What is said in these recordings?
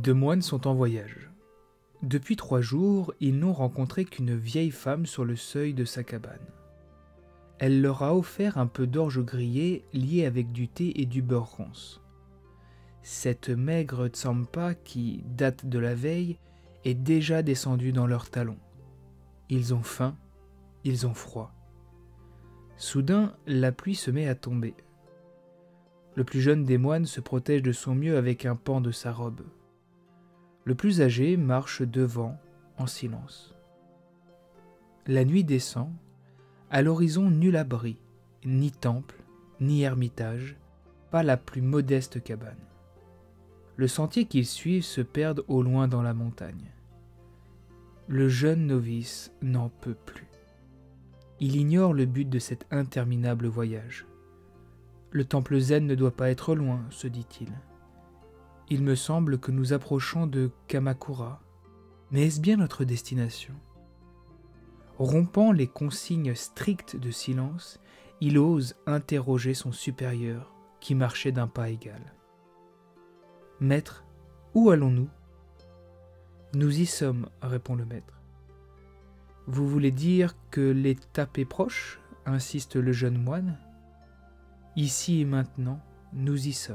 deux moines sont en voyage. Depuis 3 jours, ils n'ont rencontré qu'une vieille femme sur le seuil de sa cabane. Elle leur a offert un peu d'orge grillée liée avec du thé et du beurre rance. Cette maigre tsampa qui date de la veille est déjà descendue dans leurs talons. Ils ont faim, ils ont froid. Soudain, la pluie se met à tomber. Le plus jeune des moines se protège de son mieux avec un pan de sa robe. Le plus âgé marche devant, en silence. La nuit descend, à l'horizon nul abri, ni temple, ni ermitage, pas la plus modeste cabane. Le sentier qu'ils suivent se perd au loin dans la montagne. Le jeune novice n'en peut plus. Il ignore le but de cet interminable voyage. Le temple zen ne doit pas être loin, se dit-il. Il me semble que nous approchons de Kamakura. Mais est-ce bien notre destination ? Rompant les consignes strictes de silence, il ose interroger son supérieur, qui marchait d'un pas égal. « Maître, où allons-nous » ?« Nous y sommes, répond le maître. »« Vous voulez dire que l'étape est proche ?» insiste le jeune moine. « Ici et maintenant, nous y sommes. »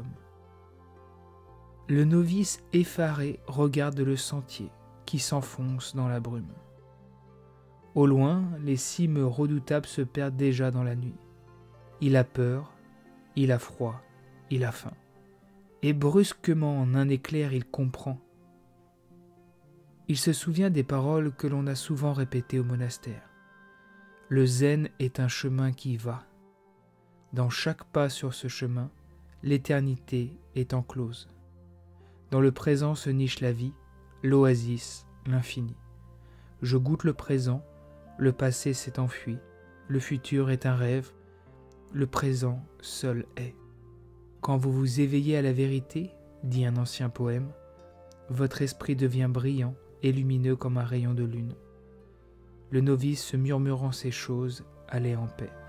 Le novice effaré regarde le sentier qui s'enfonce dans la brume. Au loin, les cimes redoutables se perdent déjà dans la nuit. Il a peur, il a froid, il a faim. Et brusquement, en un éclair, il comprend. Il se souvient des paroles que l'on a souvent répétées au monastère. Le zen est un chemin qui va. Dans chaque pas sur ce chemin, l'éternité est enclose. Dans le présent se niche la vie, l'oasis, l'infini. Je goûte le présent, le passé s'est enfui, le futur est un rêve, le présent seul est. Quand vous vous éveillez à la vérité, dit un ancien poème, votre esprit devient brillant et lumineux comme un rayon de lune. Le novice, se murmurant ces choses, allait en paix.